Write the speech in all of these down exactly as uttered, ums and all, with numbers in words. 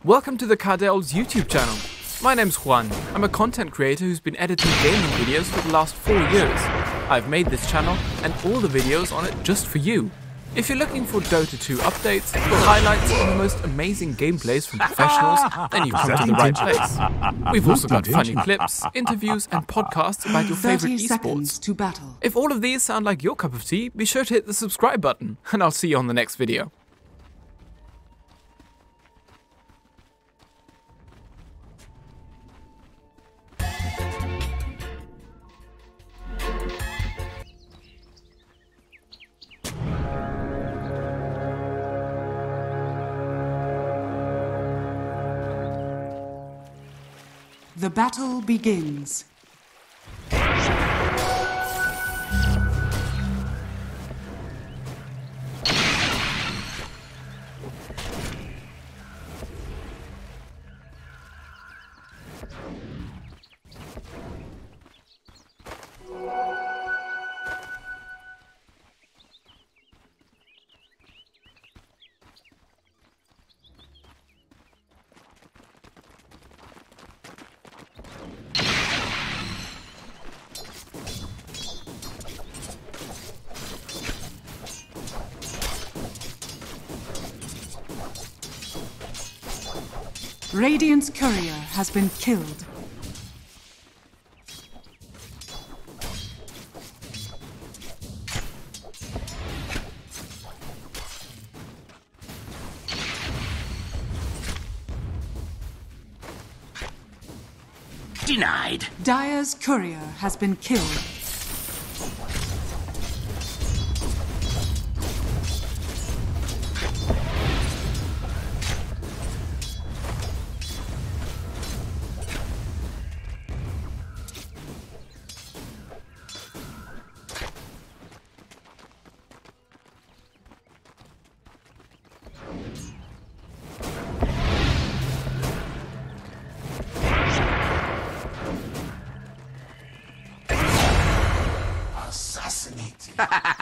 Welcome to the Cardel's YouTube channel. My name's Juan. I'm a content creator who's been editing gaming videos for the last four years. I've made this channel and all the videos on it just for you. If you're looking for Dota two updates, highlights and the most amazing gameplays from professionals, then you've come to the right place. We've also got funny clips, interviews and podcasts about your favorite esports. To battle. If all of these sound like your cup of tea, be sure to hit the subscribe button and I'll see you on the next video. The battle begins. Radiant's courier has been killed. Denied. Dire's courier has been killed. Assassinated.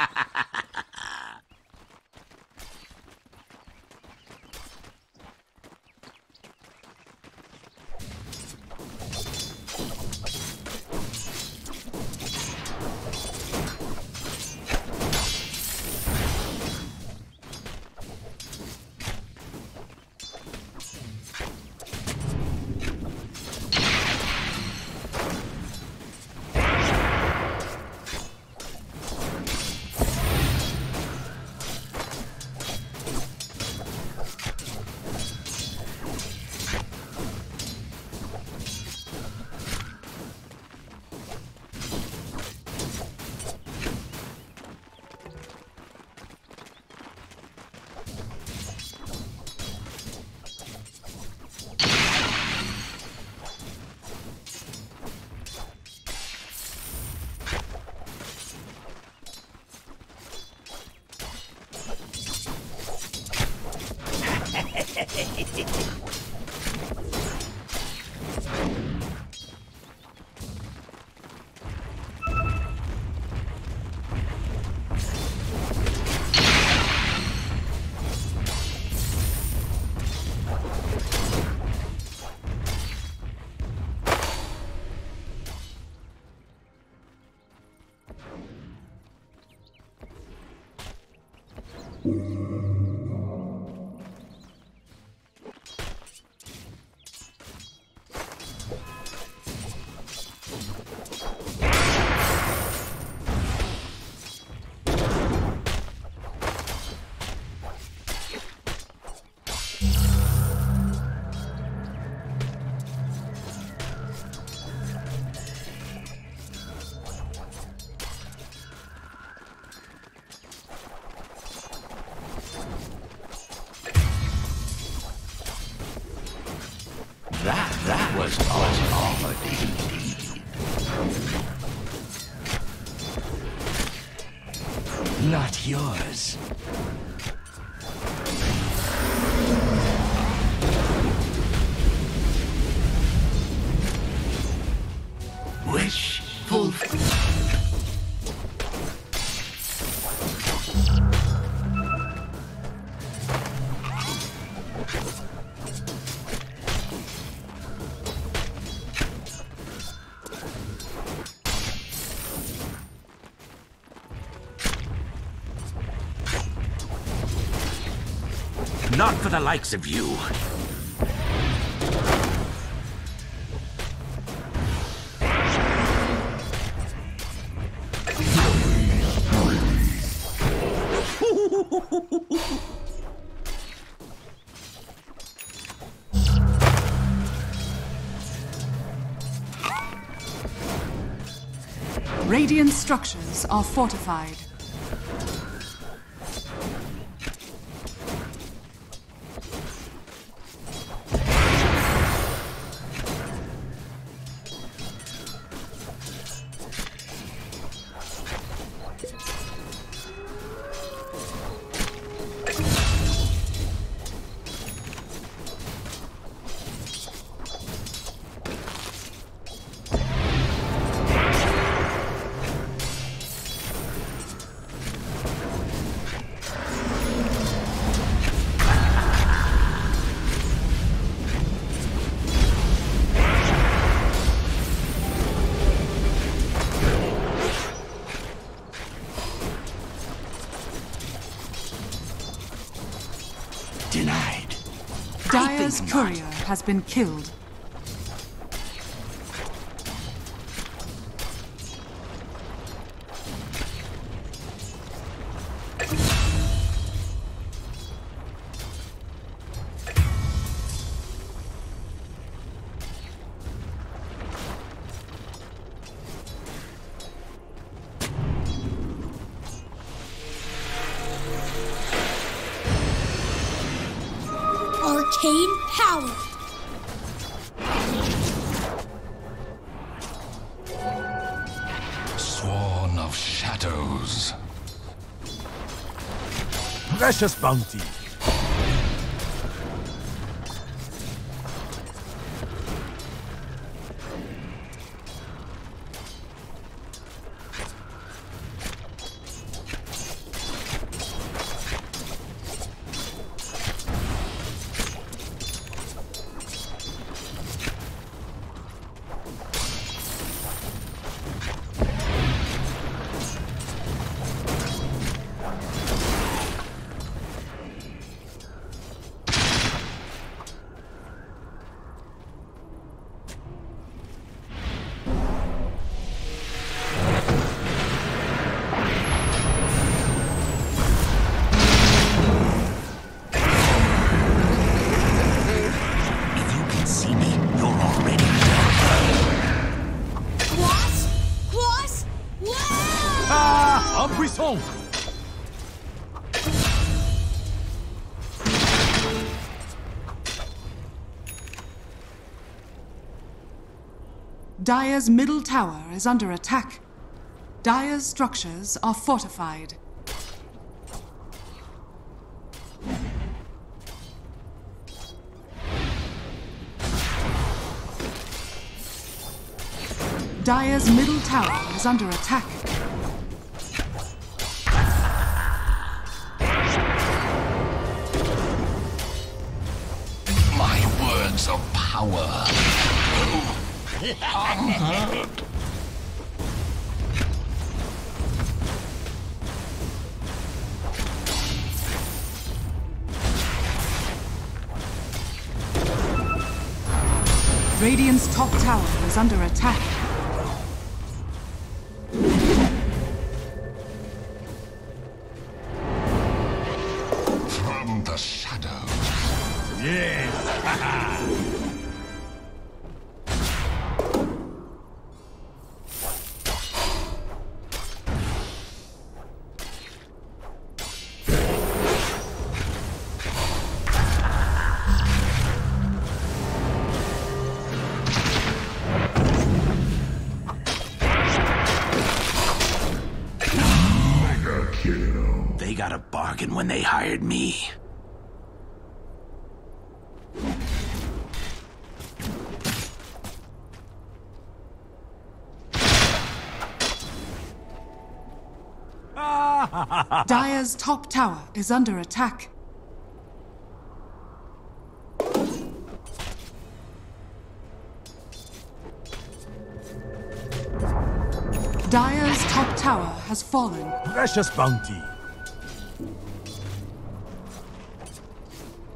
That, that was odd indeed. Not yours. Wish fulfilled. Not for the likes of you. Radiant structures are fortified. Denied. Dire's courier has been killed. Arcane power. Sworn of shadows. Precious bounty. Buisson! Dire's middle tower is under attack. Dire's structures are fortified. Dire's middle tower is under attack. My words of power. Unheard. Radiant's top tower is under attack. From the shadows. Yes! They got a bargain when they hired me. Dire's top tower is under attack. Dire's top tower has fallen. Precious bounty.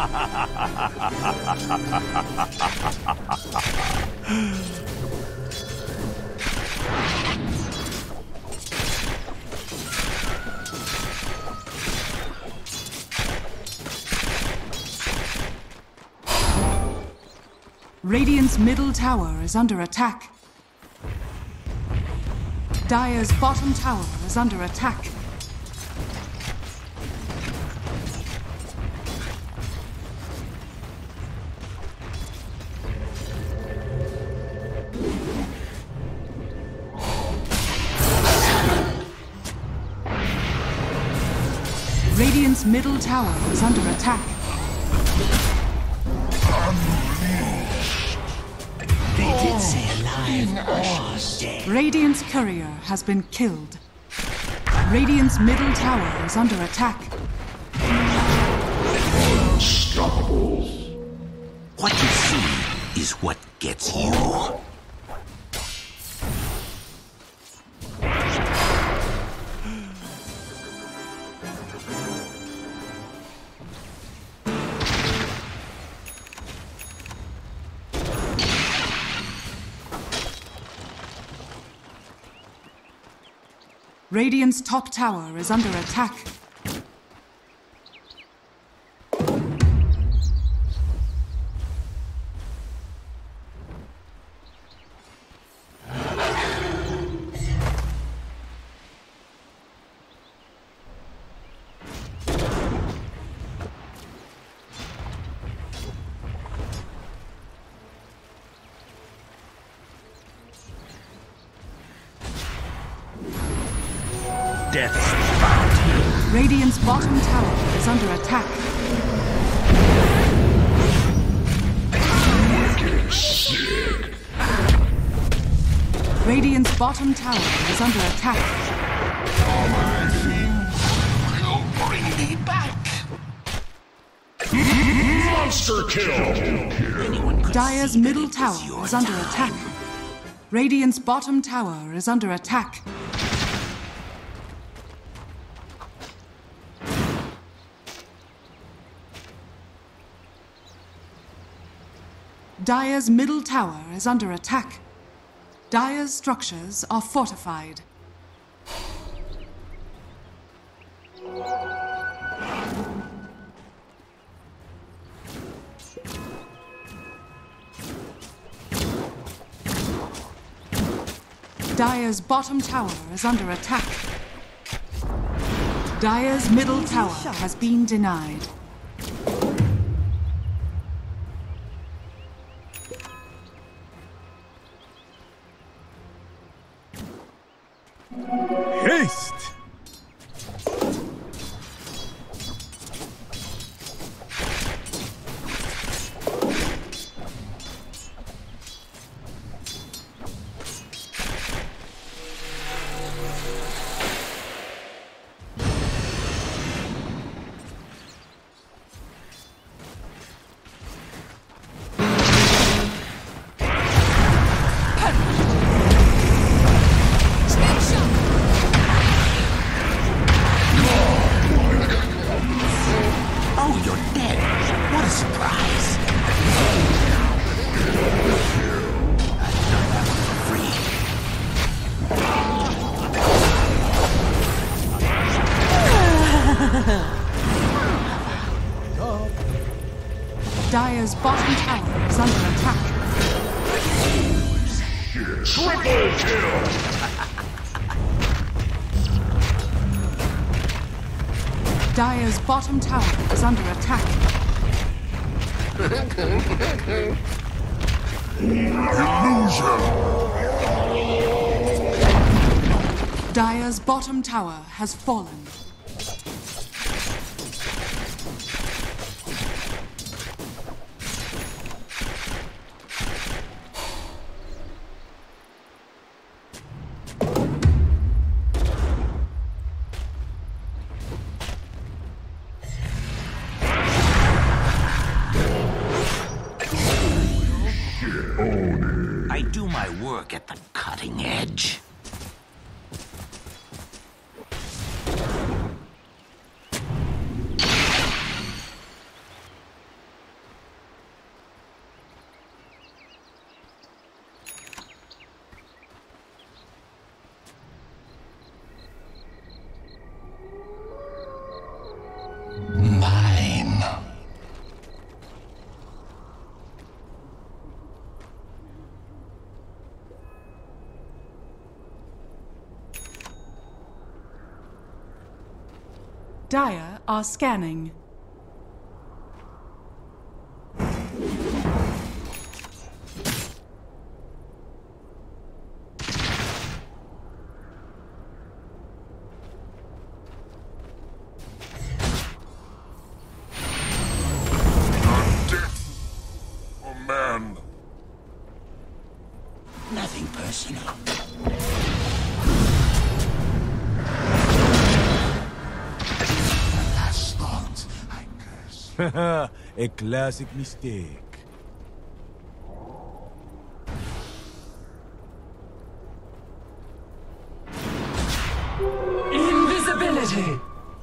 Radiant's middle tower is under attack. Dire's bottom tower is under attack. Radiant's middle tower is under attack. They did say alive or dead. Radiant's courier has been killed. Radiant's middle tower is under attack. Unstoppable. What you see is what gets you. Radiant's top tower is under attack. Death's bounty. Radiant's bottom tower is under attack. Wicked sick. Radiant's bottom tower is under attack. Will bring me back. Monster kill! Dire's middle tower is under attack. Radiant's bottom tower is under attack. Dire's middle tower is under attack. Dire's structures are fortified. Dire's bottom tower is under attack. Dire's middle tower has been denied. Haste! Oh, you're dead. What a surprise. I've done that one for free. Dire's bottom tower is under attack. Triple kill! Dire's bottom tower is under attack. Dire's bottom tower has fallen. I do my work at the cutting edge. Dire are scanning. Man. Nothing personal. The last thought, I curse. A classic mistake. Invisibility!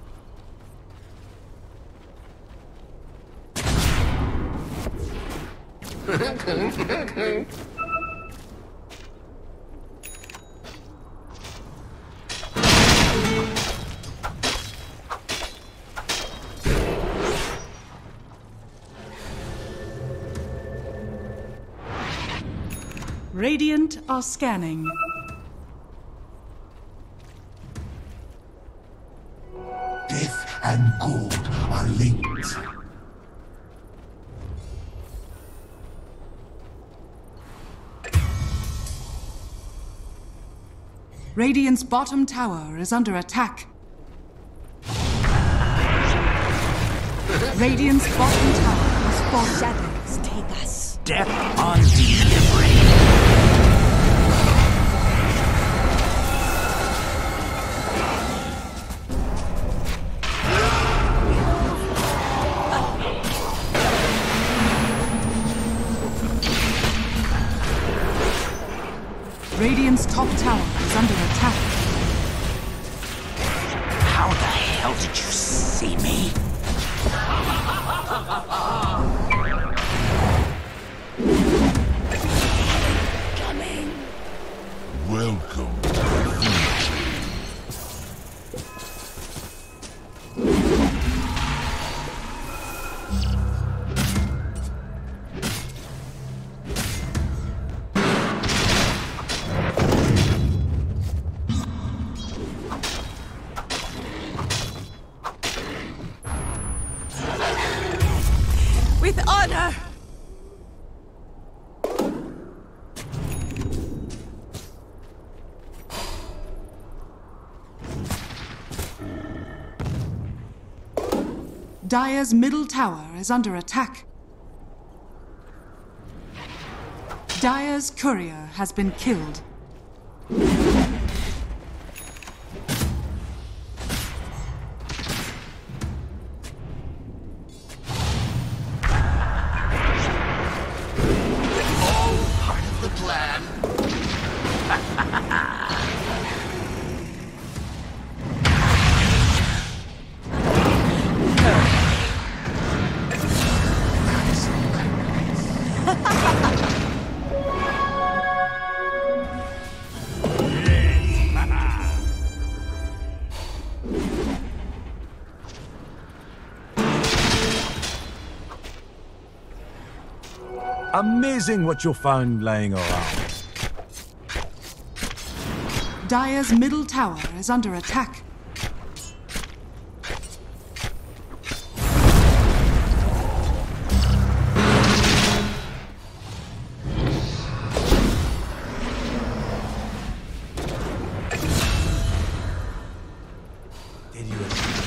Radiant are scanning. Death and gold are linked. Radiant's bottom tower is under attack. Radiant's bottom tower is falling. Shadows take us. Death on delivery. Radiant's top tower is under attack. How the hell did you see me? Coming. Welcome to the future. With honor! Dire's middle tower is under attack. Dire's courier has been killed. Amazing what you found lying around. Dire's middle tower is under attack. Did you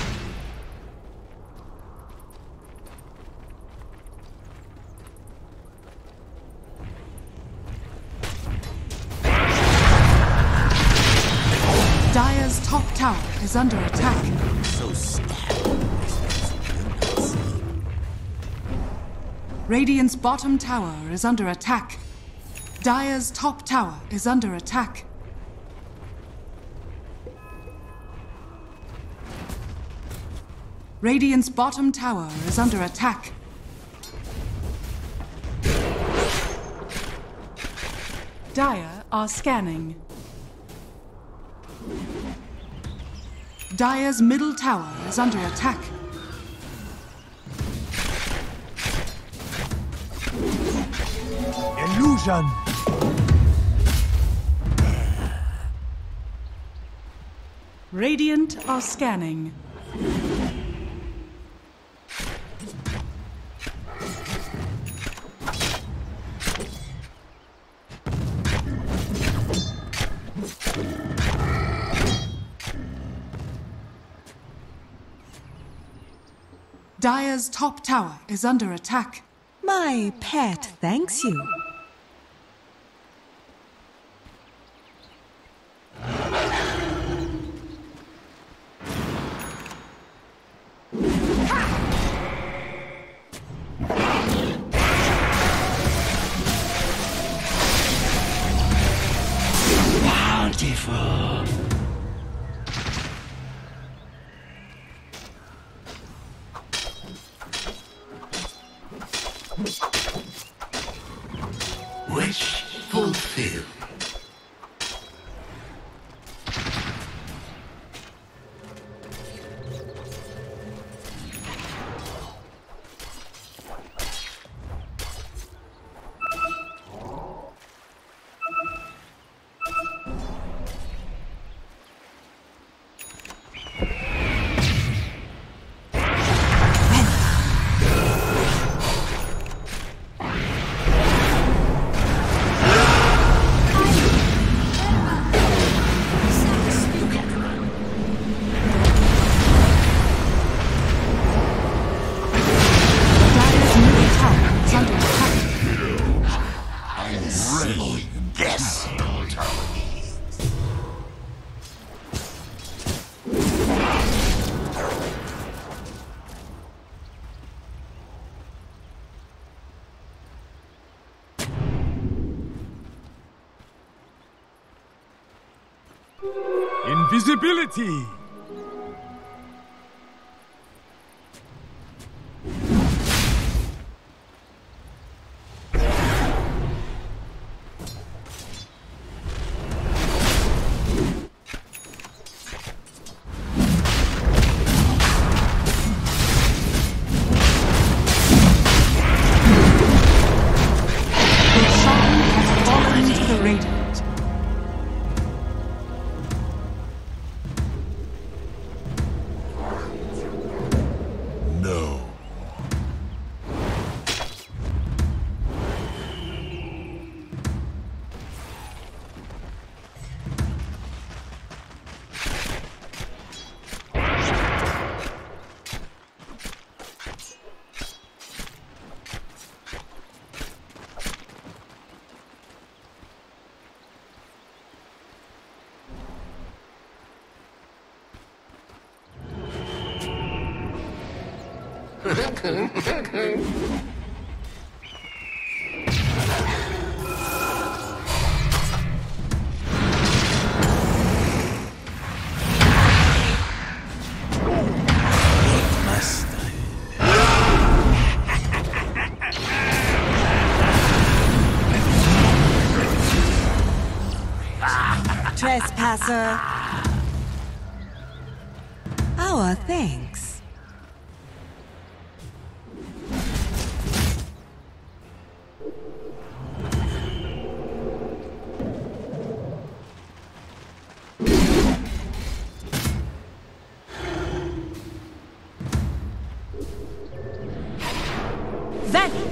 Dire's top tower is under attack. So stabbed. Radiant's bottom tower is under attack. Dire's top tower is under attack. Radiant's bottom tower is under attack. Dire are scanning. Dire's middle tower is under attack. illusion? Radiant are scanning. Dire's top tower is under attack. My pet thanks you. Bountiful. Wish fulfilled. Invisibility! Trespasser. Our thanks. Vanish!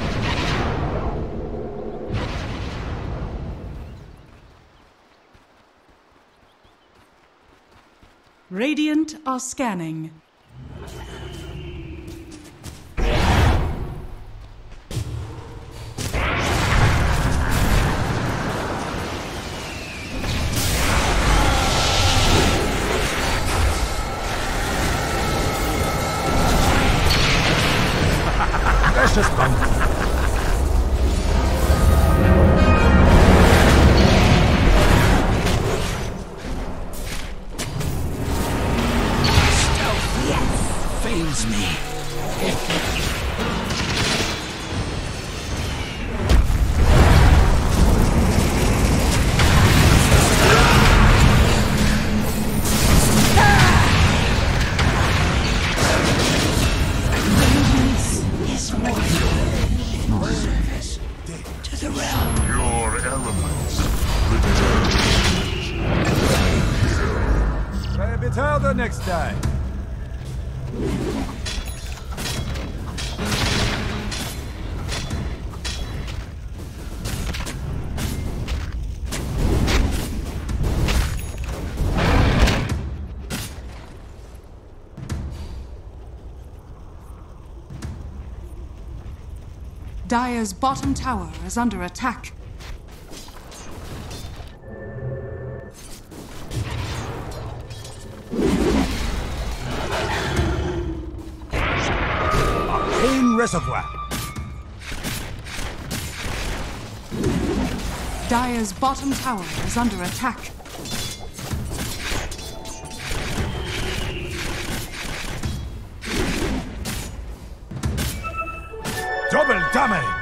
Radiant are scanning. Precious bounty. Fails me. Is more to the realm. Your elements return. Try a bit harder next time. Dire's bottom tower is under attack. Arcane Reservoir. Dire's bottom tower is under attack. Double damage.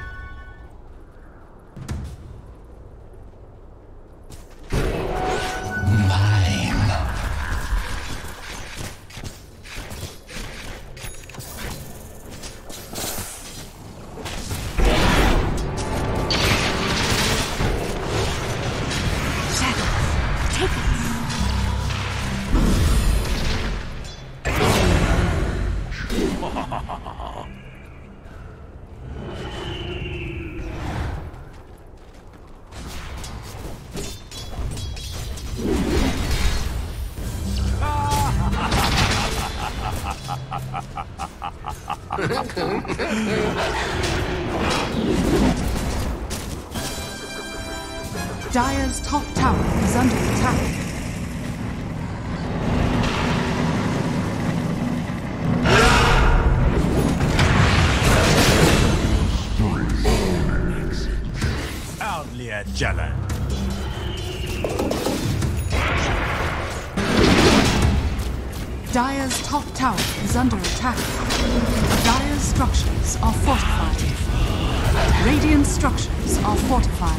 Dire's top tower is under attack. Hardly a challenge. Dire's top tower is under attack. Dire's structures are fortified. Radiant structures are fortified.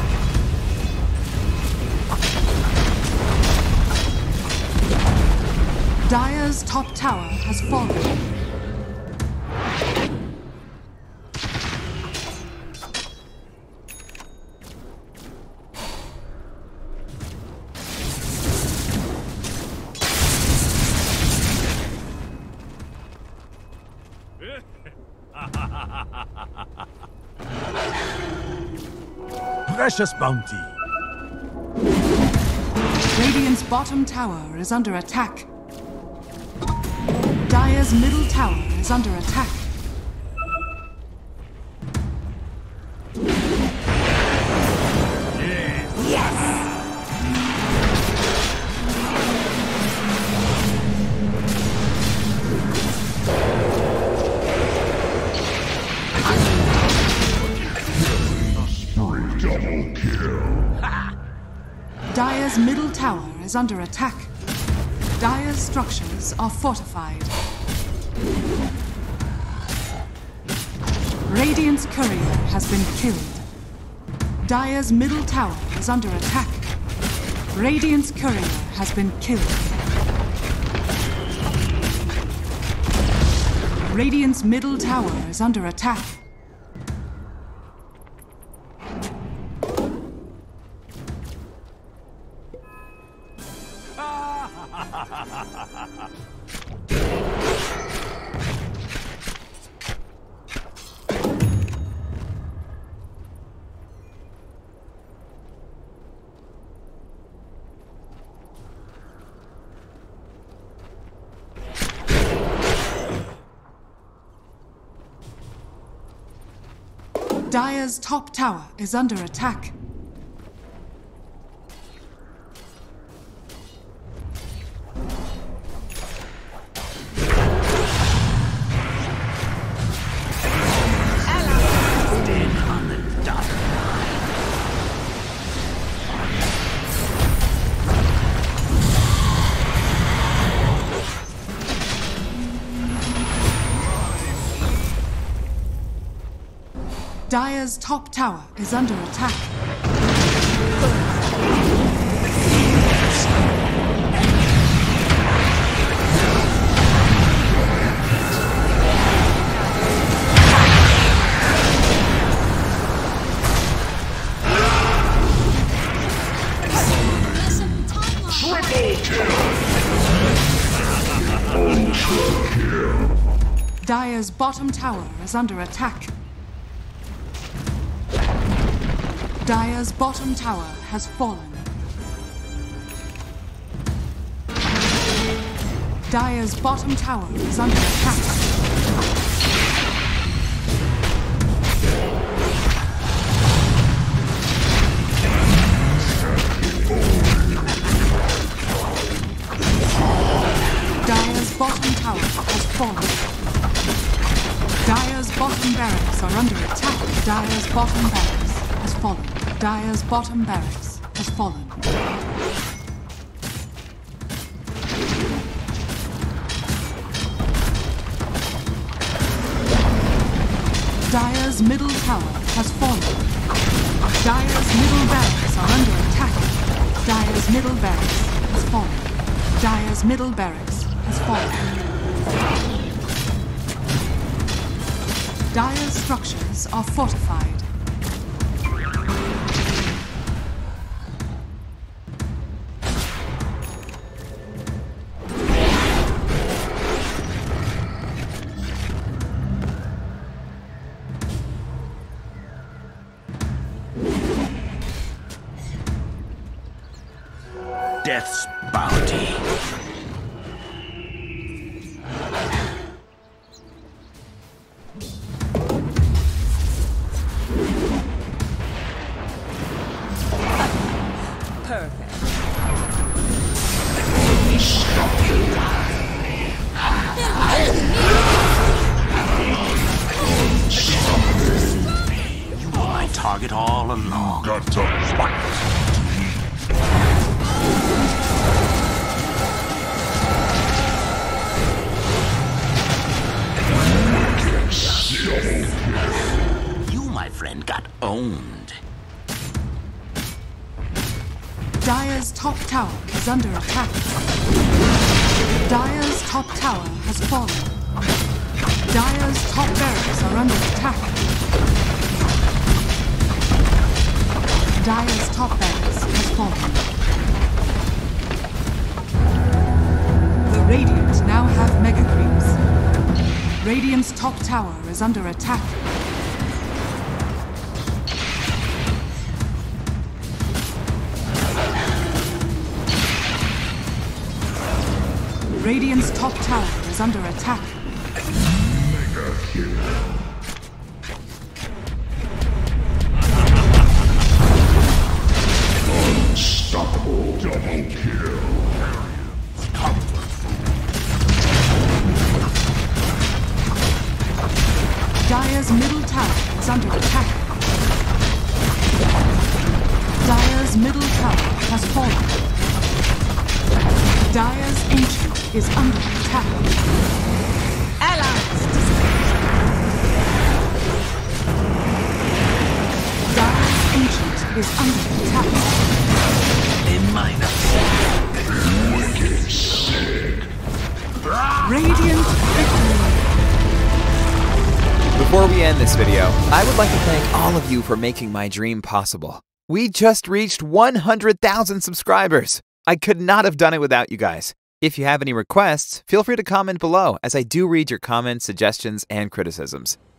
Dire's top tower has fallen. Precious bounty. Radiant's bottom tower is under attack. Dire's middle tower is under attack. Double kill. Dire's middle tower is under attack. Dire's structures are fortified. Radiant's courier has been killed. Dire's middle tower is under attack. Radiant's courier has been killed. Radiant's middle tower is under attack. Dire's top tower is under attack. Dire's top tower is under attack. Dire's bottom tower is under attack. Dire's bottom tower has fallen. Dire's bottom tower is under attack. are under attack. Dire's bottom barracks has fallen. Dire's bottom barracks has fallen. Dire's middle tower has fallen. Dire's middle barracks are under attack. Dire's middle barracks has fallen. Dire's middle barracks has fallen. Dire's structures are fortified. Death's bounty. Perfect. You were my target all along. Got to fight. You, my friend, got owned. Dire's top tower is under attack. Dire's top tower has fallen. Dire's top barracks are under attack. Dire's top barracks has fallen. The Radiant now have mega creeps. Radiant's top tower is under attack. Radiant's top tower is under attack. Mega kill. Unstoppable double kill. Dire's middle tower is under attack. Dire's middle tower has fallen. Dire's ancient is under attack. Allies disappear. Dire's ancient is under attack. A minor. Wicked sick. Radiant victory. Before we end this video, I would like to thank all of you for making my dream possible. We just reached one hundred thousand subscribers. I could not have done it without you guys. If you have any requests, feel free to comment below, as I do read your comments, suggestions, and criticisms.